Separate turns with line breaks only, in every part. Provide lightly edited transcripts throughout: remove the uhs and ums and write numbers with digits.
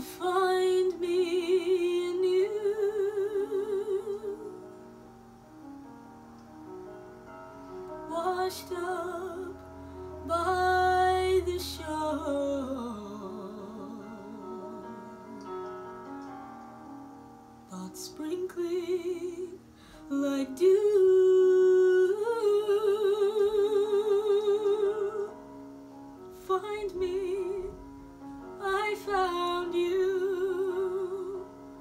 find me in you. Washed up by the shore, thoughts sprinkling like dew. Find me, I found you.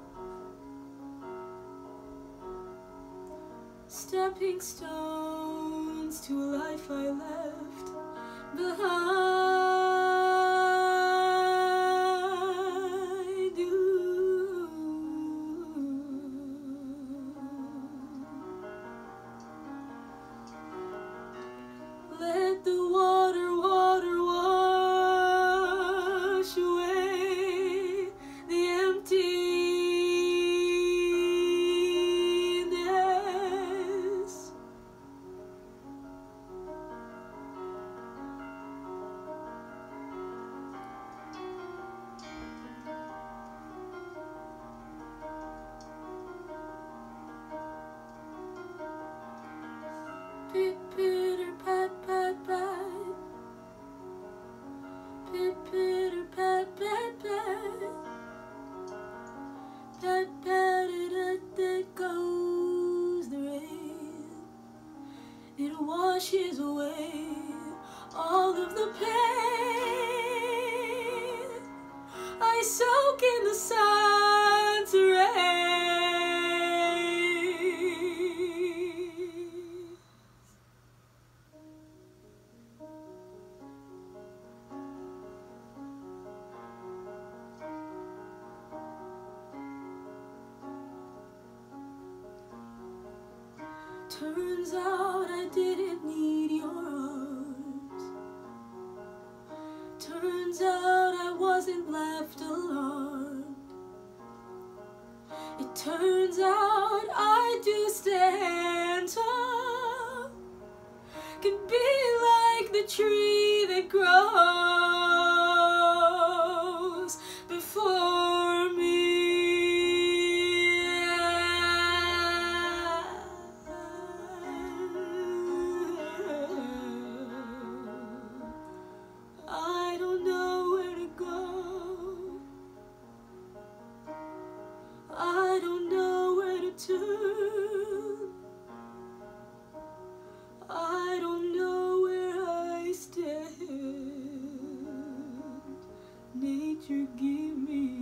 Stepping stones to a life I left behind you. Let the water wash away the emptiness. Pitter pat pat pat, pitter pat pat pat, pat pat it goes the rain. It washes away all of the pain. I soak in the sun's rays. Turns out I didn't need your arms. Turns out I wasn't left alone. It turns out I do stand tall. Can be like the tree that grows before me. I don't know where to go. I don't know where to turn. I don't know where I stand. Nature, give me a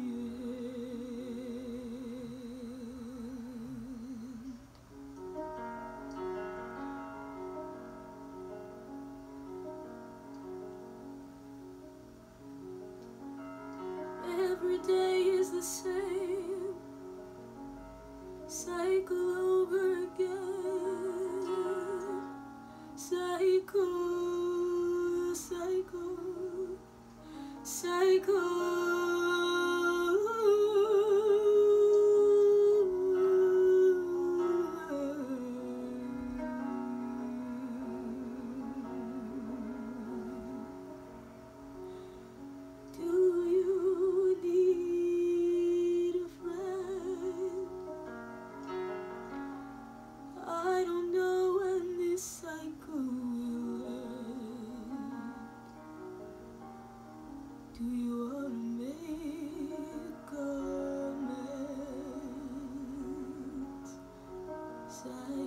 hand. Every day is the same, cycle over again. Cycle, cycle, cycle. Do you need a friend? I don't know when this cycle will end. Do you want to make amends?